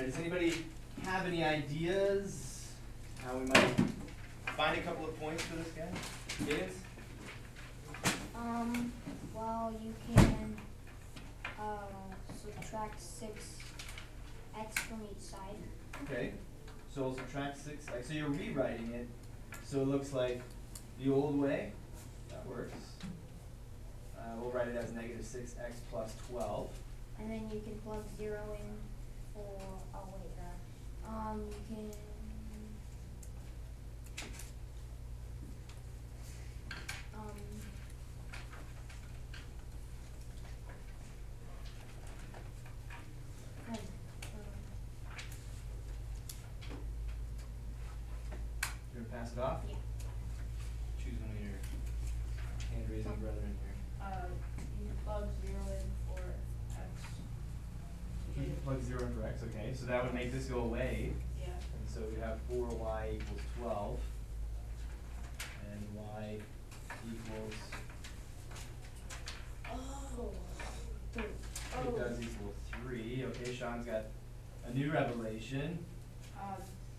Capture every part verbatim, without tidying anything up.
right, does anybody have any ideas how we might find a couple of points for this guy? Giddens? Um, well, you can uh, subtract six x from each side. Okay, so we'll subtract six x. So you're rewriting it, so it looks like the old way. That works. Uh, we'll write it as negative six x plus twelve. And then you can plug zero in for, oh wait, uh, um, you can, um, no, um, You gonna pass it off? yeah. Choose one of your hand raising brethren here. Uh, you plug zero in for x. You can plug zero in for x, okay, so that would make this go away. Yeah. And so we have four y equals twelve. And y equals, Oh. it does equal three. Okay, Sean's got a new revelation. Um,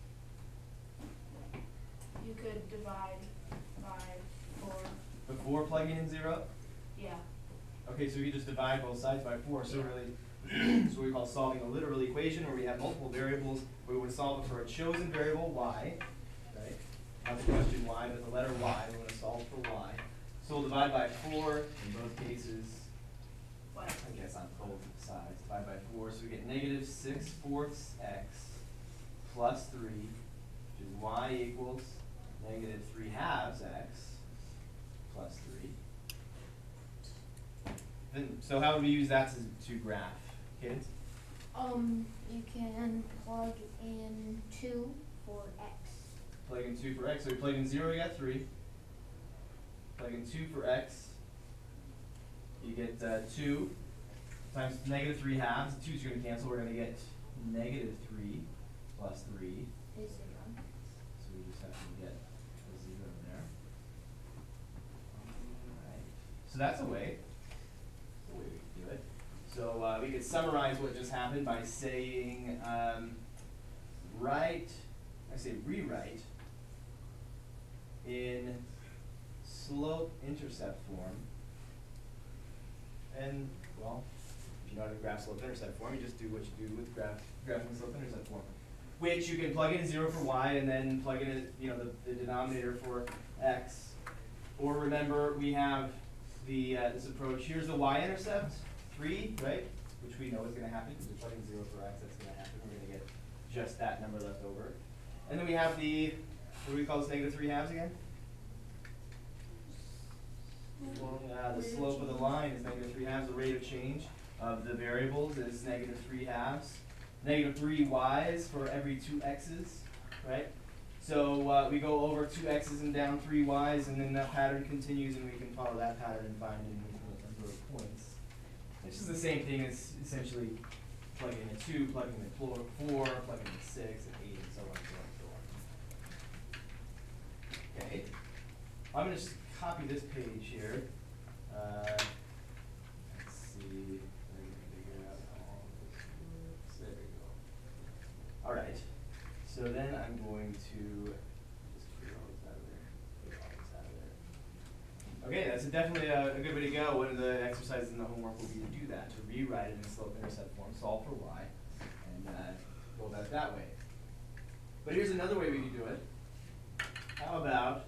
you could divide by four. Before plugging in zero? Yeah. Okay, so we just divide both sides by four, so Yeah. really, it's what we call solving a literal equation where we have multiple variables. We would solve it for a chosen variable, y, right? Not the question y, but the letter y, we're gonna solve for y. So we'll divide by four in both cases, What? I guess on both sides, divide by four, so we get negative six fourths x plus three, which is y equals negative three halves x plus three. Then, so how would we use that to, to graph, kids? Um, you can plug in two for x. Plug in two for x, so we plug in zero, you got three. Plug in two for x, you get uh, two times negative three halves. The two's going to cancel. We're going to get negative three plus three. Is zero. So we just have to get a zero there. Alright. So that's a way. That's a way we can do it. So uh, we could summarize what just happened by saying um, write, I say rewrite in slope intercept form. And well, if you know how to graph slope intercept form, you just do what you do with graph graphing slope intercept form. Which you can plug in zero for y and then plug in a, you know the, the denominator for x. Or remember we have the uh, this approach. Here's the y-intercept, three, right? Which we know is going to happen because we're plugging zero for x. That's going to happen. We're going to get just that number left over. And then we have the what do we call this negative three halves again? Uh, the slope of the line is negative three halves. The rate of change of the variables is negative three halves. Negative three y's for every two x's, right? So uh, we go over two x's and down three y's, and then that pattern continues, and we can follow that pattern and find an infinite number of points. It's just the same thing as essentially plugging in a two, plugging in a four, four, plugging in a six, and eight, and so on, so on, so on. Okay. I'm going to just copy this page here. Uh, let's see. Let me figure out how this works. There we go. All right. So then I'm going to just clear all this out of there. Clear all this out of there. Okay, that's a definitely a, a good way to go. One of the exercises in the homework will be to do that, to rewrite it in slope-intercept form, solve for y, and uh, go about it that way. But here's another way we could do it. How about,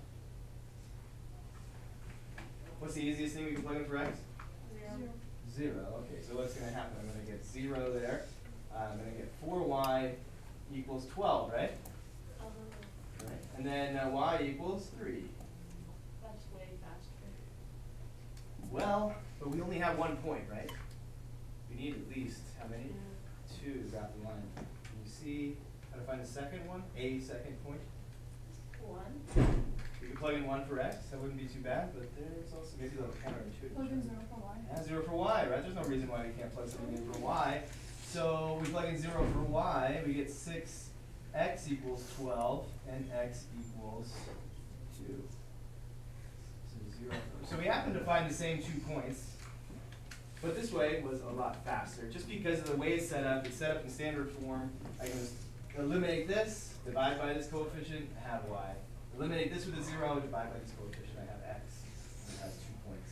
what's the easiest thing we can plug in for x? Zero. Zero. Okay, so what's going to happen? I'm going to get zero there. I'm going to get four y equals twelve, right? Uh-huh. Right. And then uh, y equals three. That's way faster. Well, but we only have one point, right? We need at least, how many? Two to graph the line. Can you see how to find the second one? A second point? One. We could plug in one for x. That wouldn't be too bad, but there's also maybe a little counterintuitive. Plug in zero for y. Yeah, zero for y, right? There's no reason why we can't plug something in for y. So we plug in zero for y, we get six x equals twelve, and x equals two. So zero. So we happen to find the same two points. But this way was a lot faster, just because of the way it's set up. It's set up in standard form. I can just eliminate this, divide by this coefficient, have y. Eliminate this with a zero, divide by this coefficient, I have x, and I have two points.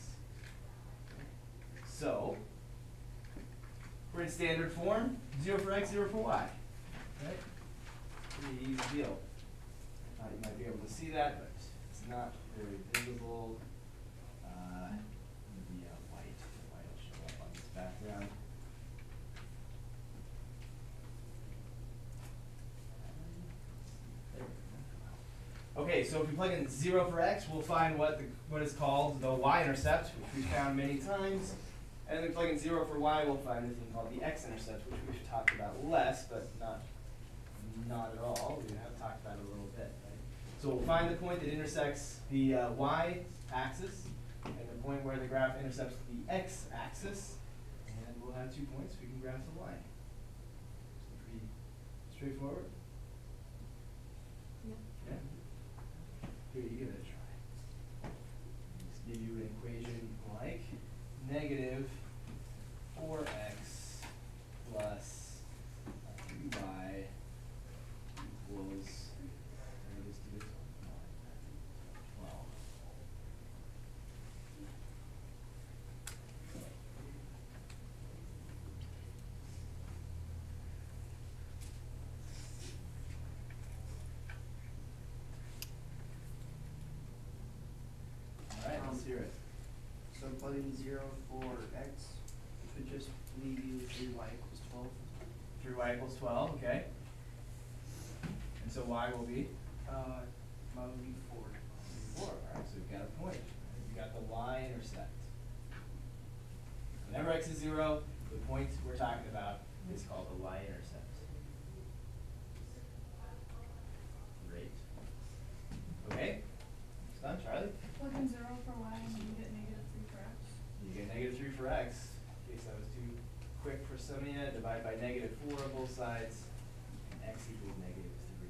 So, we're in standard form, zero for x, zero for y. Right? Pretty easy deal. Uh, you might be able to see that, but it's not very visible. Uh, maybe uh, white, the white will show up on this background. Okay, so if we plug in zero for x, we'll find what the, what is called the y-intercept, which we've found many times. And then plug in zero for y, we'll find this thing called the x-intercept, which we've talked about less, but not, not at all. We have talked about it a little bit, right? So we'll find the point that intersects the uh, y-axis, and the point where the graph intercepts the x-axis, and we'll have two points. We can graph the line. Pretty straightforward. Yep. Yeah. Here, you give it a try. Let's give you an equation like negative four x plus three y equals, let me just do this one, twelve. All right, let's hear it. So plugging zero for x, it would just leave you three y equals twelve. three y equals twelve, okay. And so y will be? Uh, mine would be four. four, all right, so we've got a point. We've got the y-intercept. Whenever x is zero, the point we're talking about is called the y-intercept. Great. Okay, it's done, Charlie? Plug in zero for y and you get negative three for x. You get negative three for x. In case I was too quick for some of you, divide by negative four on both sides, and x equals negative three.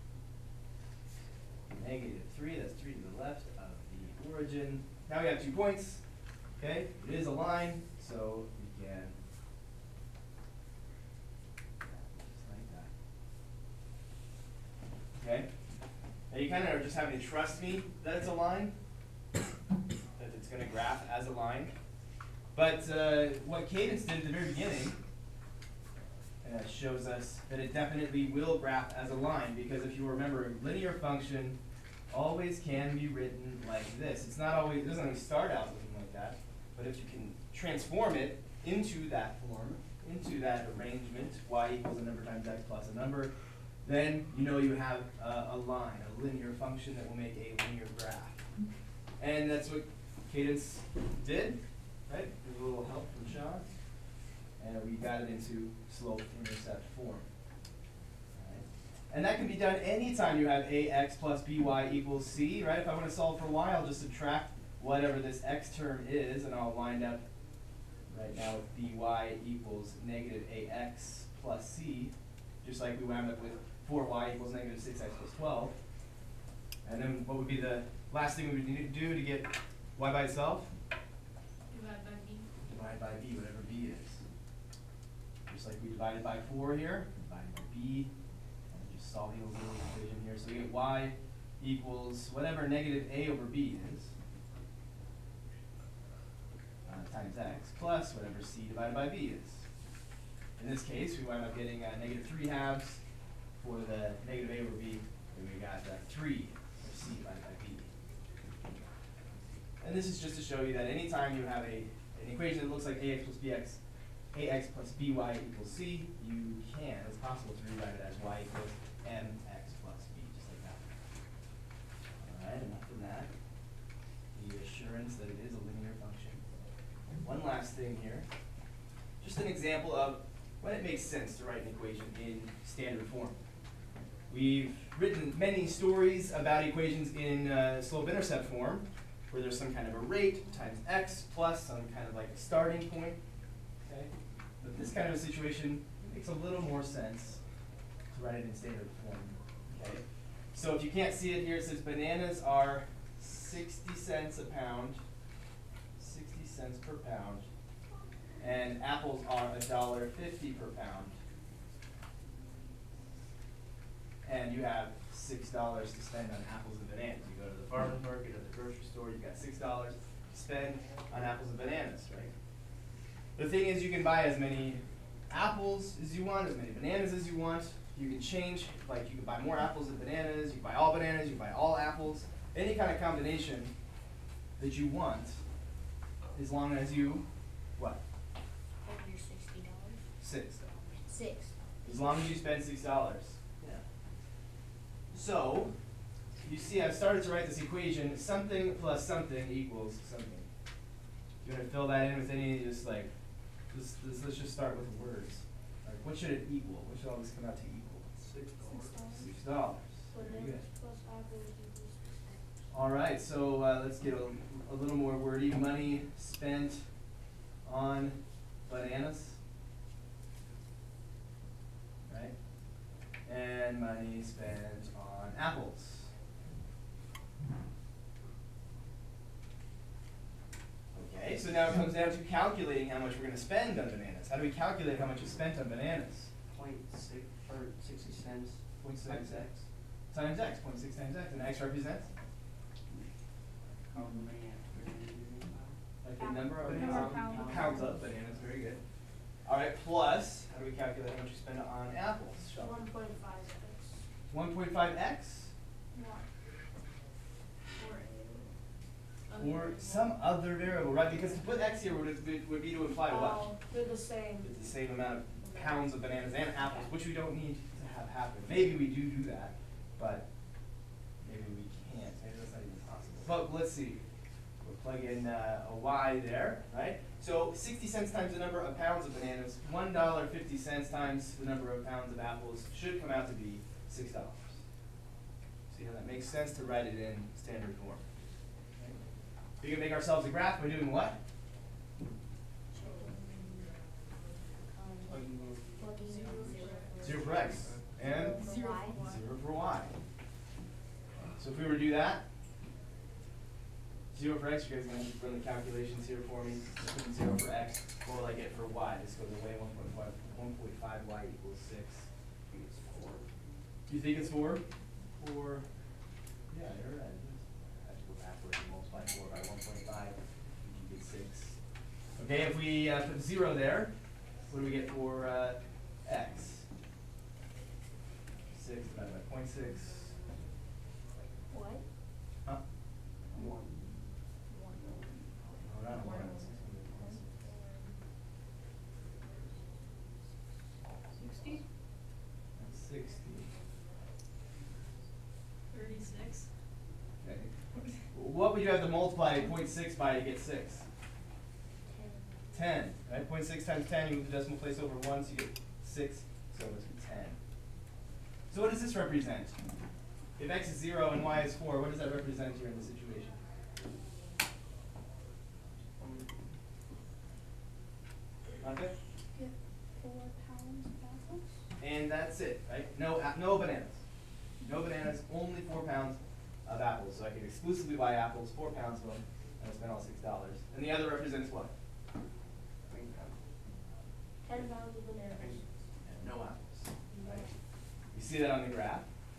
Negative three, that's three to the left of the origin. Now we have two points, okay? It is a line, so we can, just like that. Okay? Now you kind of are just having to trust me that it's a line, that it's going to graph as a line. But uh, what Cadence did at the very beginning uh, shows us that it definitely will graph as a line, because if you remember, a linear function always can be written like this. It's not always, it doesn't always start out looking like that, but if you can transform it into that form, into that arrangement, y equals a number times x plus a number, then you know you have uh, a line, a linear function that will make a linear graph. And that's what Cadence did, right? With a little help from Sean. And we got it into slope-intercept form. And that can be done anytime you have ax plus by equals c, right? If I want to solve for y, I'll just subtract whatever this x term is, and I'll wind up right now with by equals negative ax plus c, just like we wound up with four y equals negative six x plus twelve. And then what would be the last thing we would need to do to get y by itself? Divide by b. Divide by b, whatever b is. Just like we divided by four here, divide by b. Solving a little equation here. So we get y equals whatever negative a over b is, uh, times x, plus whatever c divided by b is. In this case, we wind up getting uh, negative three halves for the negative a over b, and we got uh, three for c divided by b. And this is just to show you that anytime you have a, an equation that looks like ax plus bx, ax plus by equals c, you can, it's possible to rewrite it as y equals mx plus b, just like that. All right, enough of that. The assurance that it is a linear function. One last thing here. Just an example of when it makes sense to write an equation in standard form. We've written many stories about equations in uh, slope-intercept form, where there's some kind of a rate times x plus some kind of like a starting point. Okay? But this kind of a situation makes a little more sense to write it in standard form. Okay? So if you can't see it here, it says bananas are sixty cents a pound, sixty cents per pound, and apples are a dollar fifty per pound. And you have six dollars to spend on apples and bananas. You go to the farmer's market or the grocery store, you've got six dollars to spend on apples and bananas, right? The thing is, you can buy as many apples as you want, as many bananas as you want. You can change, like you can buy more apples than bananas, you can buy all bananas, you can buy all apples, any kind of combination that you want, as long as you, what? Under sixty dollars. Six dollars. Six. As long as you spend six dollars. Yeah. So, you see I've started to write this equation, something plus something equals something. You want to fill that in with any, just like, just, just, let's just start with words. Like, what should it equal? What should all this come out to equal? Six dollars. Six dollars. Very good. Plus apples equals six dollars. All right, so uh, let's get a, a little more wordy. Money spent on bananas, right? And money spent on apples. Okay, so now it comes down to calculating how much we're going to spend on bananas. How do we calculate how much is spent on bananas? Point six, or sixty cents. Point six Times x times x. Point six times x, and x represents How many bananas? like the Pound. number of Number bananas. of pounds. Pounds of bananas, very good. All right, plus how do we calculate how much you spend on apples? Shall One point five x. One point five x One. Or a. or some other variable, right? Because to put x here would, would, would be to imply what? Oh, they're the same. It's the same amount of pounds of bananas and apples, which we don't need to have happen. Maybe we do do that, but maybe we can't. Maybe that's not even possible. But let's see. We'll plug in uh, a y there, right? So sixty cents times the number of pounds of bananas, one dollar fifty cents times the number of pounds of apples should come out to be six dollars. See how that makes sense to write it in standard form. Okay. We can make ourselves a graph by doing what? Oh, you will. Plugging Zero for- Zero for x and Zero for y. zero for y. So if we were to do that, zero for x, you guys are going to run the calculations here for me. Put in zero for x. What will I get for y? This goes away. one point five, one point five y equals six. I think it's four. You think it's four? Four. Yeah, you're right. I have to go backwards and multiply four by one point five. You get six. Okay, if we uh, put zero there, what do we get for uh, x? Six divided by zero point six. What? Huh? One. Oh, not one. Sixty? That's sixty. Thirty-six. Okay. What would you have to multiply zero point six by to get six? Ten. ten, right? zero point six times ten, you move the decimal place over one, so you get six, so it's ten. So what does this represent? If x is zero and y is four, what does that represent here in this situation? Um, Okay? Get four pounds of apples. And that's it, right? No, a- no bananas. No bananas, only four pounds of apples. So I can exclusively buy apples, four pounds of them, and I spend all six dollars. And the other represents what? think that. Ten pounds of bananas. And no apples, right? You see that on the graph?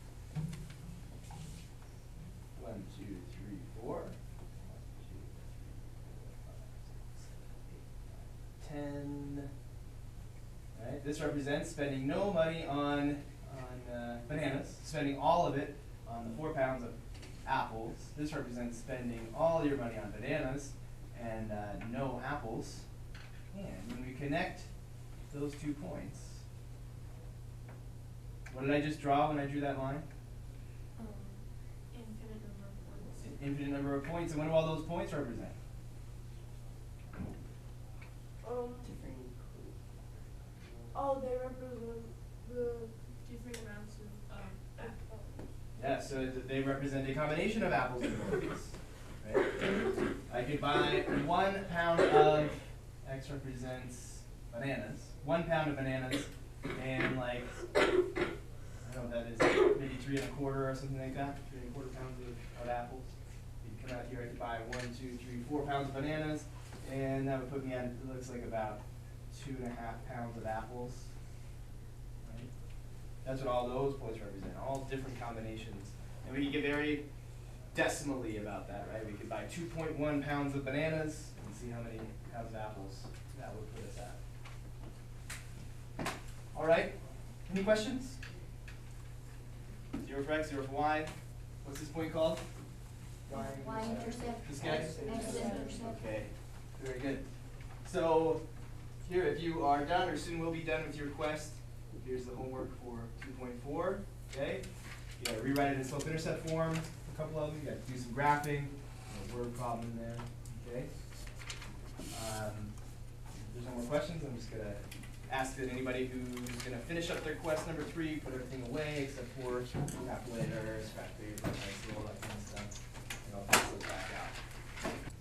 One, two, three, four. One, two, three, four, five, six, seven, eight, nine, ten. Right? This represents spending no money on on uh, bananas, spending all of it on the four pounds of apples. This represents spending all your money on bananas and uh, no apples. And when we connect those two points, what did I just draw when I drew that line? Um, infinite number of points. An infinite number of points. And what do all those points represent? Um, Different. oh, they represent the different amounts of, um, apple. Yeah, so th- they represent a combination of apples and oranges. Right? I could buy one pound of, X represents bananas, one pound of bananas, and like, I don't know what that is, maybe three and a quarter or something like that, three and a quarter pounds of, of apples. You come out here, I could buy one, two, three, four pounds of bananas, and that would put me at, it looks like about two and a half pounds of apples, right? That's what all those points represent, all different combinations. And we can get very decimally about that, right? We could buy two point one pounds of bananas and see how many pounds of apples that would put us at. All right, any questions? Zero for X, zero for Y. What's this point called? Y-intercept. This guy? X-intercept. Okay, very good. So here, if you are done or soon will be done with your quest, here's the homework for two point four, okay? You gotta rewrite it in slope-intercept form, a couple of them, you gotta do some graphing, a word problem in there, okay? Um, if there's no more questions, I'm just gonna ask that anybody who's gonna finish up their quest number three, put everything away except for calculator, scratch paper, pencil, all that kind of stuff. And I'll pass those back out.